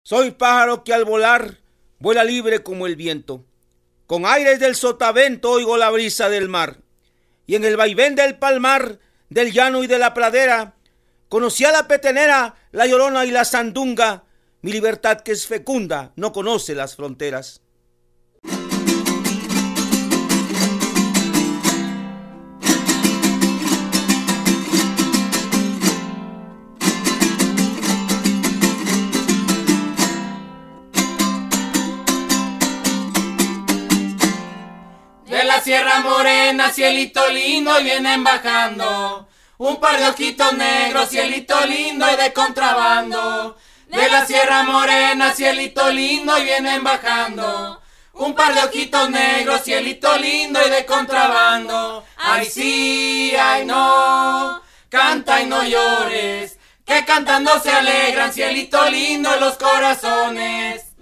Soy pájaro que al volar vuela libre como el viento. Con aires del sotavento oigo la brisa del mar. Y en el vaivén del palmar, del llano y de la pradera, conocí a la petenera, la llorona y la sandunga. Mi libertad que es fecunda no conoce las fronteras. De la Sierra Morena, cielito lindo, y vienen bajando un par de ojitos negros, cielito lindo y de contrabando. De la Sierra Morena, cielito lindo, y vienen bajando un par de ojitos negros, cielito lindo y de contrabando. Ay sí, ay no, canta y no llores, que cantando se alegran, cielito lindo, los corazones.